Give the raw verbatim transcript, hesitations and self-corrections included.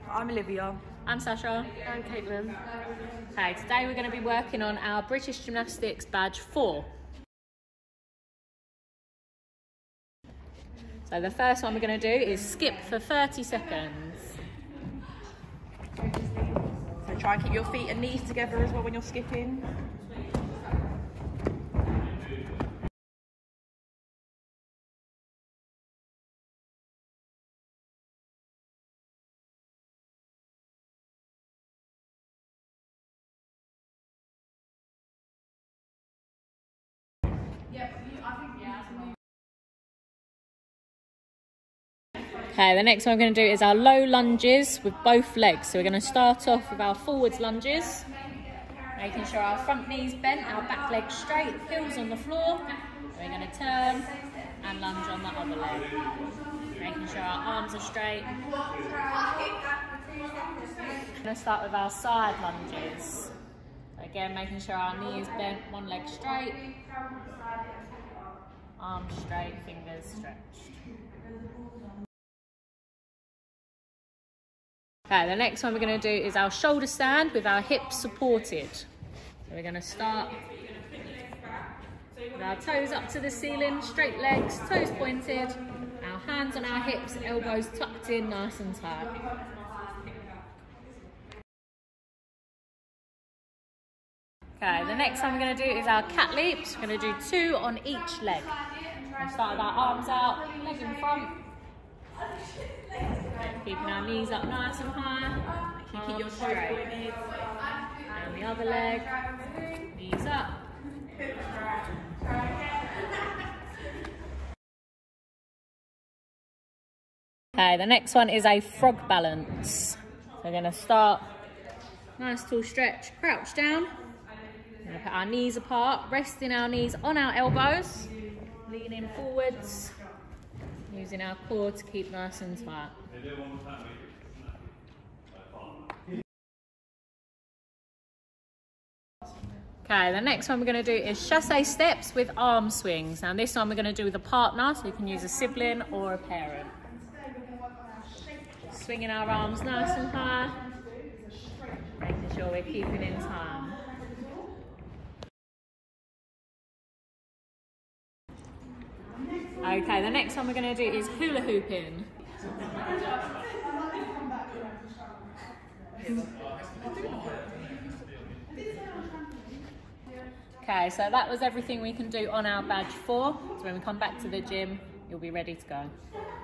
I'm Olivia. I'm Sasha. I'm Caitlin. Okay, today we're going to be working on our British Gymnastics badge four. So the first one we're going to do is skip for thirty seconds. So try and keep your feet and knees together as well when you're skipping. Okay, the next one we're going to do is our low lunges with both legs. So we're going to start off with our forwards lunges, making sure our front knees bent, our back leg straight, heels on the floor. We're going to turn and lunge on the other leg, making sure our arms are straight. We're going to start with our side lunges. So again, making sure our knee is bent, one leg straight, arms straight, fingers stretched. Okay, the next one we're going to do is our shoulder stand with our hips supported. So we're going to start with our toes up to the ceiling, straight legs, toes pointed, our hands on our hips, elbows tucked in nice and tight. Okay, the next one we're going to do is our cat leaps. We're going to do two on each leg. We're going to start with our arms out, leg in front. Keeping our knees up nice and high. Keep your straight. And the other leg, knees up. Okay, the next one is a frog balance. So we're going to start, nice tall stretch, crouch down. We're going to put our knees apart, resting our knees on our elbows, leaning forwards, using our core to keep nice and tight. Okay, the next one we're going to do is chasse steps with arm swings. Now this one we're going to do with a partner, so you can use a sibling or a parent. Swinging our arms nice and high, making sure we're keeping in time. Okay, the next one we're going to do is hula hooping. Okay, so that was everything we can do on our badge four. So when we come back to the gym, you'll be ready to go.